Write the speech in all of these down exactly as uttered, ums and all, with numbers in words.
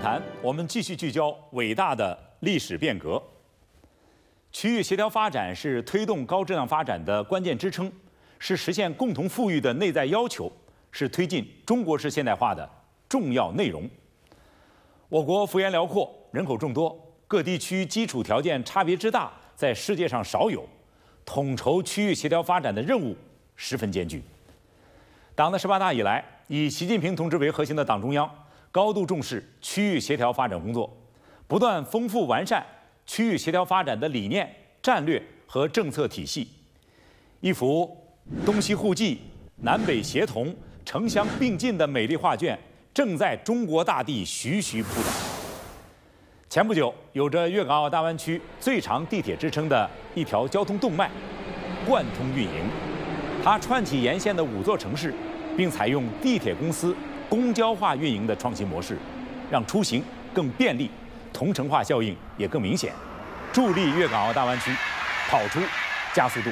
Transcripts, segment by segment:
谈，我们继续聚焦伟大的历史变革。区域协调发展是推动高质量发展的关键支撑，是实现共同富裕的内在要求，是推进中国式现代化的重要内容。我国幅员辽阔，人口众多，各地区基础条件差别之大，在世界上少有，统筹区域协调发展的任务十分艰巨。党的十八大以来，以习近平同志为核心的党中央高度重视区域协调发展工作，不断丰富完善区域协调发展的理念、战略和政策体系，一幅东西互济、南北协同、城乡并进的美丽画卷正在中国大地徐徐铺展。前不久，有着粤港澳大湾区最长地铁之称的一条交通动脉贯通运营，它串起沿线的五座城市，并采用地铁公司公交化运营的创新模式，让出行更便利，同城化效应也更明显，助力粤港澳大湾区跑出加速度。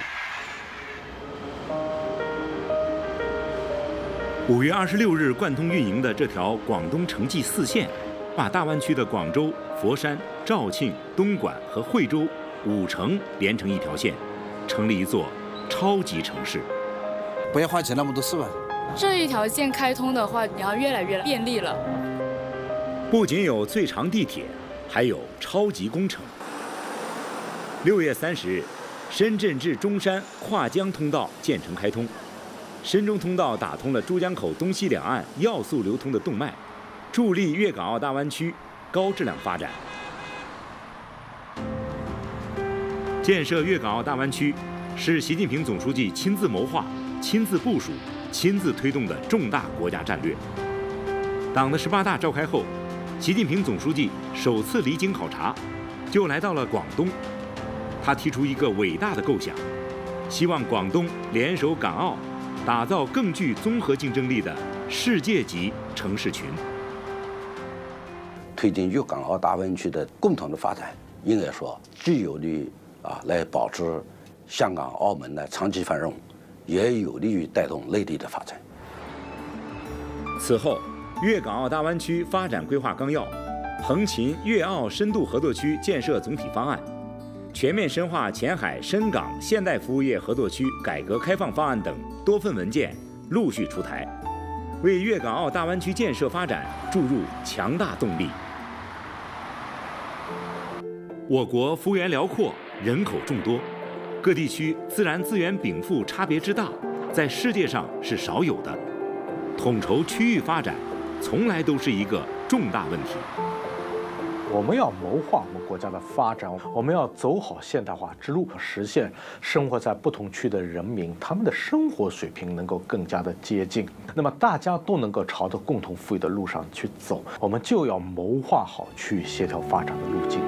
五月二十六日贯通运营的这条广东城际四线，把大湾区的广州、佛山、肇庆、东莞和惠州五城连成一条线，成了一座超级城市。 不要花钱那么多是吧？ 这一条线开通的话，然后越来越便利了。 不仅有最长地铁，还有超级工程。六月三十日，深圳至中山跨江通道建成开通，深中通道打通了珠江口东西两岸要素流通的动脉，助力粤港澳大湾区高质量发展。建设粤港澳大湾区是习近平总书记亲自谋划、亲自部署、亲自推动的重大国家战略。党的十八大召开后，习近平总书记首次离京考察，就来到了广东。他提出一个伟大的构想，希望广东联手港澳，打造更具综合竞争力的世界级城市群。 推进粤港澳大湾区的共同的发展，应该说既有利啊来保持香港、澳门的长期繁荣，也有利于带动内地的发展。 此后，粤港澳大湾区发展规划纲要、横琴粤澳深度合作区建设总体方案、全面深化前海深港现代服务业合作区改革开放方案等多份文件陆续出台，为粤港澳大湾区建设发展注入强大动力。我国幅员辽阔，人口众多，各地区自然资源禀赋差别之大，在世界上是少有的。统筹区域发展，从来都是一个重大问题。 我们要谋划我们国家的发展，我们要走好现代化之路，实现生活在不同区的人民他们的生活水平能够更加的接近，那么大家都能够朝着共同富裕的路上去走，我们就要谋划好区域协调发展的路径。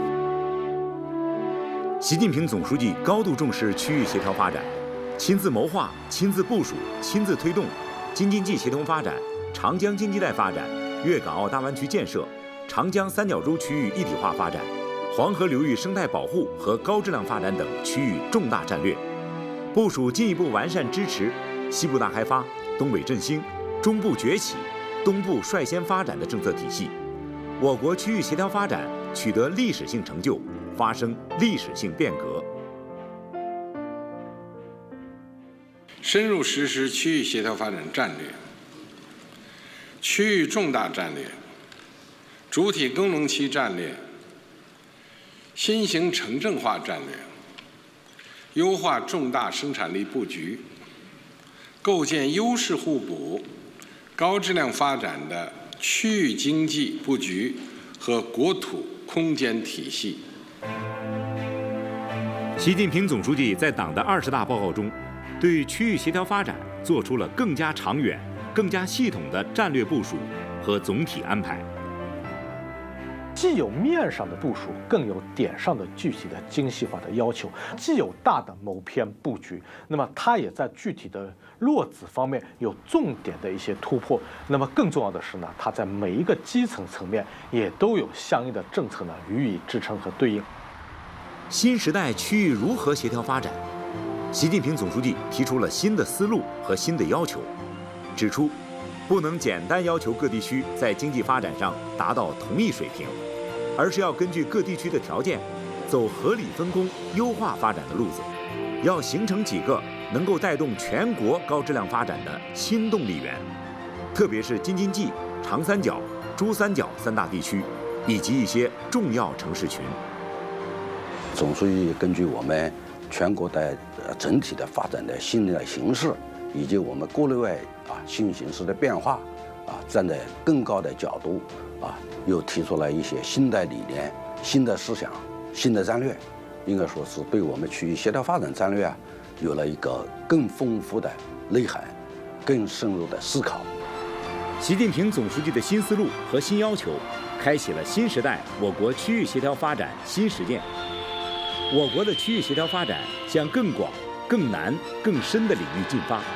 习近平总书记高度重视区域协调发展，亲自谋划、亲自部署、亲自推动京津冀协同发展、长江经济带发展、粤港澳大湾区建设、长江三角洲区域一体化发展、黄河流域生态保护和高质量发展等区域重大战略，部署进一步完善支持西部大开发、东北振兴、中部崛起、东部率先发展的政策体系，我国区域协调发展取得历史性成就，发生历史性变革。 深入实施区域协调发展战略、区域重大战略、主体功能区战略、新型城镇化战略，优化重大生产力布局，构建优势互补、高质量发展的区域经济布局和国土空间体系。 习近平总书记在党的二十大报告中，对区域协调发展做出了更加长远、更加系统的战略部署和总体安排。 既有面上的部署，更有点上的具体的精细化的要求，既有大的谋篇布局，那么它也在具体的落子方面有重点的一些突破。那么更重要的是呢，它在每一个基层层面也都有相应的政策呢予以支撑和对应。 新时代区域如何协调发展？习近平总书记提出了新的思路和新的要求，指出， 不能简单要求各地区在经济发展上达到同一水平，而是要根据各地区的条件，走合理分工、优化发展的路子，要形成几个能够带动全国高质量发展的新动力源，特别是京津冀、长三角、珠三角三大地区，以及一些重要城市群。 总书记根据我们全国的整体的发展的新的形势，以及我们国内外啊新形势的变化，啊，站在更高的角度啊，又提出了一些新的理念、新的思想、新的战略，应该说是对我们区域协调发展战略啊，有了一个更丰富的内涵、更深入的思考。 习近平总书记的新思路和新要求，开启了新时代我国区域协调发展新实践。我国的区域协调发展向更广、更难、更深的领域进发。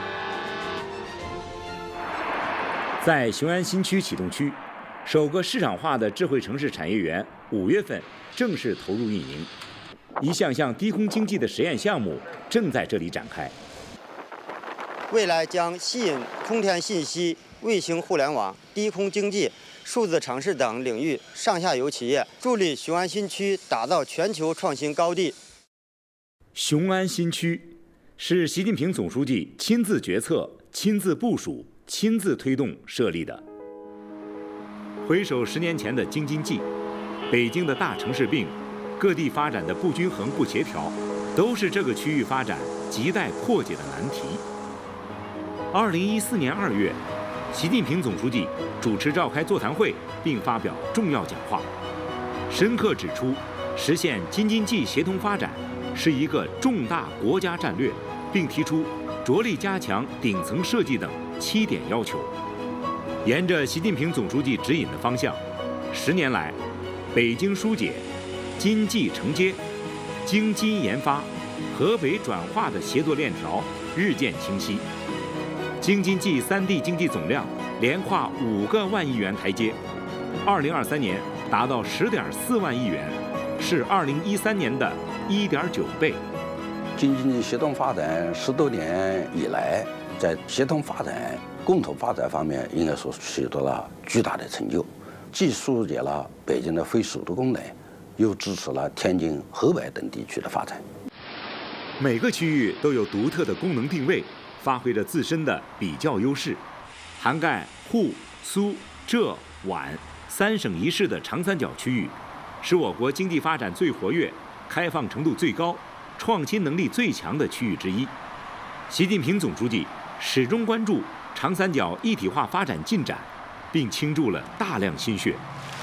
在雄安新区启动区，首个市场化的智慧城市产业园五月份正式投入运营，一项项低空经济的实验项目正在这里展开。 未来将吸引空天信息、卫星互联网、低空经济、数字城市等领域上下游企业，助力雄安新区打造全球创新高地。 雄安新区是习近平总书记亲自决策、亲自部署、亲自推动设立的。回首十年前的京津冀，北京的大城市病，各地发展的不均衡、不协调，都是这个区域发展亟待破解的难题。二零一四年二月，习近平总书记主持召开座谈会，并发表重要讲话，深刻指出，实现京津冀协同发展是一个重大国家战略，并提出着力加强顶层设计等七点要求。沿着习近平总书记指引的方向，十年来，北京疏解、京冀承接、京津研发、河北转化的协作链条日渐清晰。京津冀三地经济总量连跨五个万亿元台阶，二零二三年达到十点四万亿元，是二零一三年的一点九倍。 京津冀协同发展十多年以来，在协同发展、共同发展方面，应该说取得了巨大的成就，既疏解了北京的非首都功能，又支持了天津、河北等地区的发展。 每个区域都有独特的功能定位，发挥着自身的比较优势，涵盖沪、苏、浙、皖三省一市的长三角区域，是我国经济发展最活跃、开放程度最高、创新能力最强的区域之一。习近平总书记始终关注长三角一体化发展进展，并倾注了大量心血。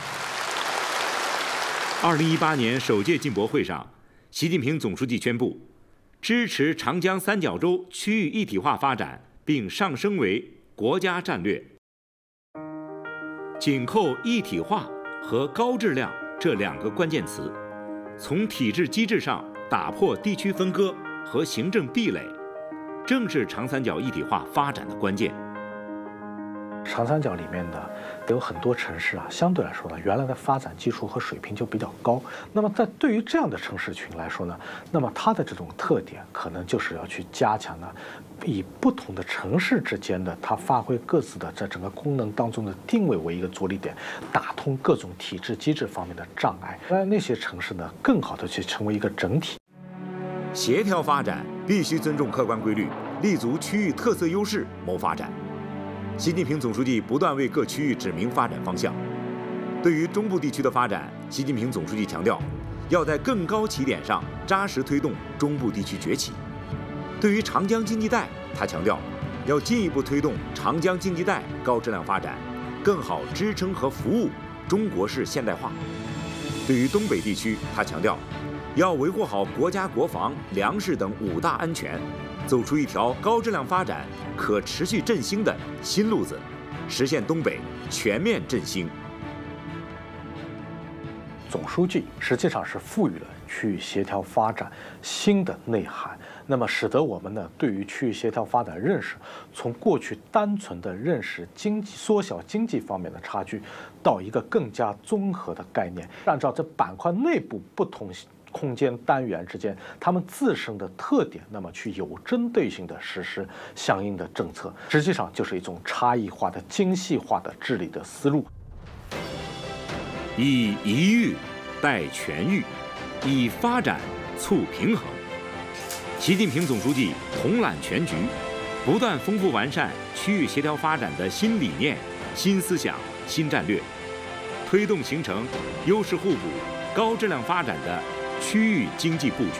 二零一八年首届进博会上，习近平总书记宣布，支持长江三角洲区域一体化发展，并上升为国家战略。紧扣一体化和高质量这两个关键词，从体制机制上打破地区分割和行政壁垒，正是长三角一体化发展的关键。 长三角里面的有很多城市啊，相对来说呢，原来的发展基础和水平就比较高。那么在对于这样的城市群来说呢，那么它的这种特点可能就是要去加强呢，以不同的城市之间的它发挥各自的在整个功能当中的定位为一个着力点，打通各种体制机制方面的障碍，让那些城市呢更好的去成为一个整体。 协调发展必须尊重客观规律，立足区域特色优势谋发展。习近平总书记不断为各区域指明发展方向。对于中部地区的发展，习近平总书记强调，要在更高起点上扎实推动中部地区崛起。对于长江经济带，他强调，要进一步推动长江经济带高质量发展，更好支撑和服务中国式现代化。对于东北地区，他强调，要维护好国家国防、粮食等五大安全，走出一条高质量发展、可持续振兴的新路子，实现东北全面振兴。 总书记实际上是赋予了区域协调发展新的内涵，那么使得我们呢对于区域协调发展认识，从过去单纯的认识经济缩小经济方面的差距，到一个更加综合的概念，按照这板块内部不同空间单元之间它们自身的特点，那么去有针对性的实施相应的政策，实际上就是一种差异化的、精细化的治理的思路。 以一域带全域，以发展促平衡。习近平总书记统揽全局，不断丰富完善区域协调发展的新理念、新思想、新战略，推动形成优势互补、高质量发展的区域经济布局。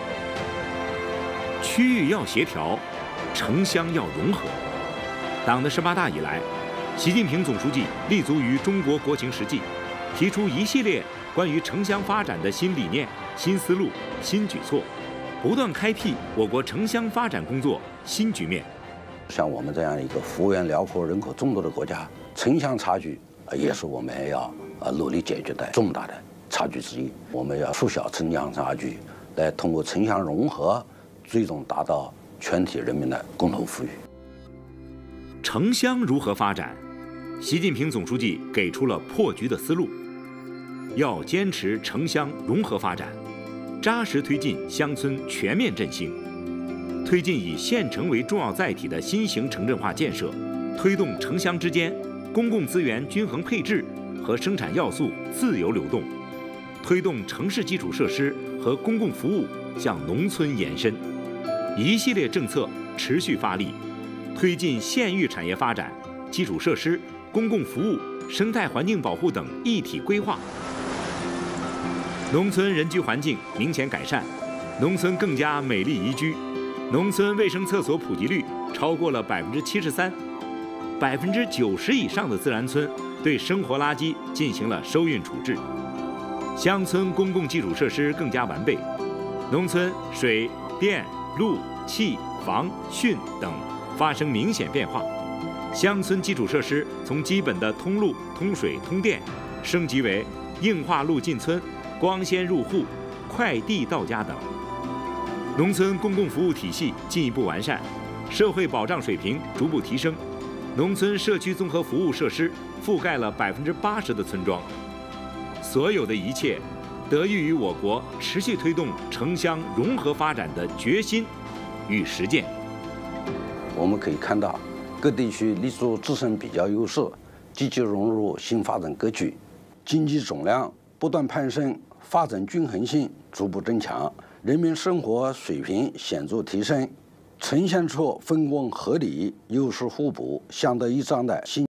区域要协调，城乡要融合。党的十八大以来，习近平总书记立足于中国国情实际，提出一系列关于城乡发展的新理念、新思路、新举措，不断开辟我国城乡发展工作新局面。 像我们这样一个幅员辽阔、人口众多的国家，城乡差距也是我们要呃努力解决的重大的差距之一。我们要缩小城乡差距，来通过城乡融合，最终达到全体人民的共同富裕。 城乡如何发展？习近平总书记给出了破局的思路，要坚持城乡融合发展，扎实推进乡村全面振兴，推进以县城为重要载体的新型城镇化建设，推动城乡之间公共资源均衡配置和生产要素自由流动，推动城市基础设施和公共服务向农村延伸，一系列政策持续发力，推进县域产业发展、基础设施、公共服务、生态环境保护等一体规划。农村人居环境明显改善，农村更加美丽宜居，农村卫生厕所普及率超过了百分之七十三，百分之九十以上的自然村对生活垃圾进行了收运处置，乡村公共基础设施更加完备，农村水电路气防汛等发生明显变化，乡村基础设施从基本的通路、通水、通电升级为硬化路进村、光纤入户、快递到家等。农村公共服务体系进一步完善，社会保障水平逐步提升，农村社区综合服务设施覆盖了百分之八十的村庄。所有的一切，得益于我国持续推动城乡融合发展的决心与实践。 我们可以看到，各地区立足自身比较优势，积极融入新发展格局，经济总量不断攀升，发展均衡性逐步增强，人民生活水平显著提升，呈现出分工合理、优势互补、相得益彰的新。